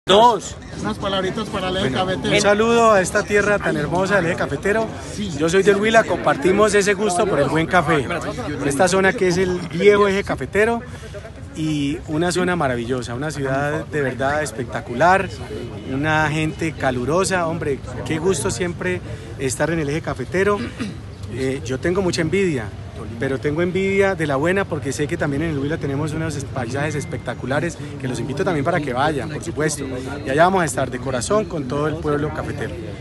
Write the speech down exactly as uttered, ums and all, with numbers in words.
Dos. Unas palabritas para el eje Bueno, cafetero. un saludo a esta tierra tan hermosa del eje cafetero. Yo soy del Huila, compartimos ese gusto por el buen café. Esta zona que es el viejo eje cafetero y una zona maravillosa, una ciudad de verdad espectacular, una gente calurosa. Hombre, qué gusto siempre estar en el eje cafetero. Eh, yo tengo mucha envidia, pero tengo envidia de la buena porque sé que también en el Huila tenemos unos paisajes espectaculares que los invito también para que vayan, por supuesto. Y allá vamos a estar de corazón con todo el pueblo cafetero.